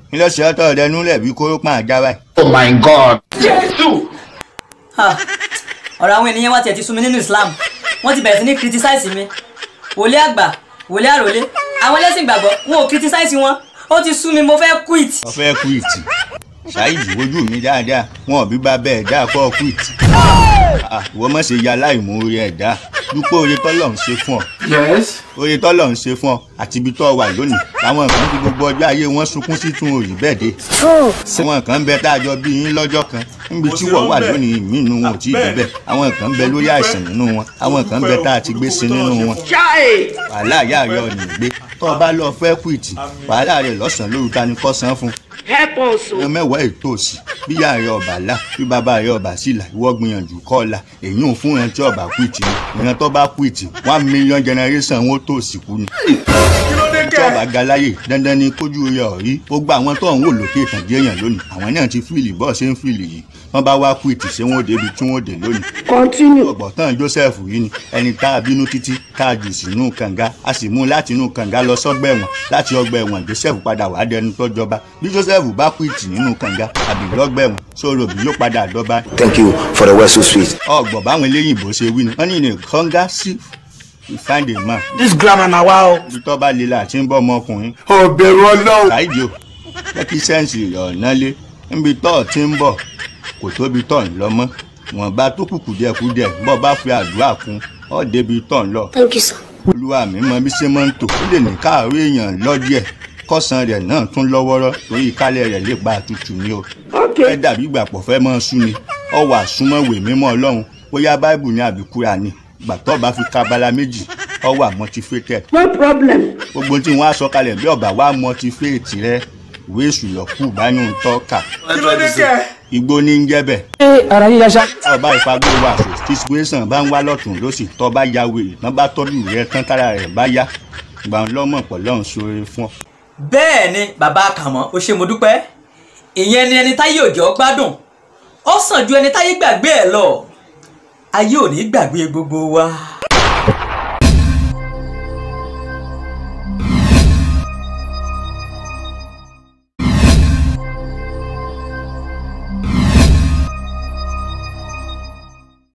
ilé ṣe ọtọ rẹ núlẹ̀ bí kóró pọ́n àjà báyìí. Oh my God. Jésù. ọ̀rọ̀ àwọn ènìyàn wa tiẹ̀ ti sú mi nínú Islam wọ́n ti bẹ̀rẹ̀ sí ní criticize mi wòlíì àgbà wòlíì àròlé àwọn ẹlẹ́sìn ìgbàgbọ́ wọn ò criticize wọn ó ti sú mi mo fẹ́ quit. mo fẹ́ quit ṣáìdì wojú mi dáadáa wọn ò bí bá bẹ́ẹ̀ dáa kọ́ quit. ìwọ má ṣe ya láìmoore ẹ̀dá dúpẹ́ oore tọ́lọ̀ ń ṣe fún ọ. Yes. oore tọ́lọ̀ ń ṣe fún ọ àti ibi tó wà lónìí làwọn kan fi gbogbo ọjọ́ ayé wọn sunkún sí tún òrì bẹ́ẹ̀ dé. àwọn kan ń bẹ tá a jọ bí yín lọ́jọ́ kan níbi tí wọ́n wà lónìí mí inú wọn ò tí ì débẹ̀ àwọn kan ń bẹ lórí àìsàn nínú wọn àwọn kan ń bẹ tá a ti gbé sí nínú wọn. wàhálà ìyá rẹ ò ní gbé tó o bá lọ fẹ́ quit wàhálà rẹ lọ́sàn-án lóru ta ni kò san fún. ẹ mẹ́wàá ètò òsì bí ìyá rẹ ọba là bí bàbá rẹ ọba sì là ìwọ gbìyànjú kọ́ la èyí ò fún ẹni tí ọba quit ni ìran tó bá quit 1 million generation wọn tó sì kú ni. tí ọba ga láyè dandan ni kójú rẹ ọ̀rí ó gba àwọn tó ń wò lókè ìtàgé èèyàn lónìí àwọn náà ti fíìlì bọ́ọ̀ ṣe ń fíìlì yìí wọ́n bá wá quit ṣé wọ́n débi tí wọ́n dé lónìí. ọ̀gbọ̀tán Joseph yìí ni ẹni tá a bínú títí tá a jù sínú kànga a sì mú láti inú kànga lọ sọ́gbà ẹ̀wọ̀n láti ọgbà ẹ̀wọ̀n Joseph padà wá dẹnu tó jọba bí Joseph bá quit nínú kànga àbí lọ́gbà ẹ̀wọ̀n sọ̀rọ̀ bí yóò padà dọ́ba. Thank you for the word so sweet. ọgbọ̀n báwọn eléyìnbó ṣe wí ni wọ́n ní in a hunger sick you find a man. This grammar na wa o. ibi tó bá lè la àti ń bọ́ ọmọkùnrin. Ó bẹ̀rù Ọlọ́run. ṣáìdì o jẹ́ kí sẹ́ǹsì ọ̀nà lé níbi tó ti ń bọ̀ kò tóbi tọ̀ ń lọ mọ́ wọn bá tó kùkù díẹ̀kúdíẹ̀ bọ́ bá fi àdúrà kún ọ́ débi tọ̀ ń lọ. Thank you, sir. olúwa mi mọ bí ṣe máa ń tò ó lè ní káàárọ̀ èèyàn lọ́díẹ̀ kọ́sàn rẹ̀ náà tún lọ́wọ́rọ́ torí ìkálẹ̀ rẹ̀ lè pa àtútù ni o. ẹ dàbí ìgbàpọ̀ fẹ́ mọ́ sú ni ọ wà súnmọ́wé mímọ́ Ọlọ́run bóyá báìbù ní àbí Kùránì gbàtọ́ bá fi kábàlà méjì ọ wà motivated. No problem. gbogbo tí wọ́n á sọ kalẹ̀ bí ọba wa motivate rẹ ìwé ìṣùlọ̀kù báyìí ń tọ́ka. Kí ló dé kẹ́? igbó ní ń jẹ́ bẹ̀. ara yín yasa. ọba ìfagbó wa tí situation bá ń wá lọ́tún lọ́sì tó bá ya wèrè tán bá tọ́jú rẹ tán tára rẹ̀ bá yá gbà ń lọ́mọ̀ pọ̀ lọ́hùn sóore fún ọ. bẹ́ẹ̀ ni bàbá Àkànmọ́ ó ṣe mo dúpẹ́ ìyẹn ni ẹni táyé òjò gbádùn ó sàn ju ẹni táyé gbàgbé ẹ̀ lọ ayé ò ní gbàgbé gbogbo wa.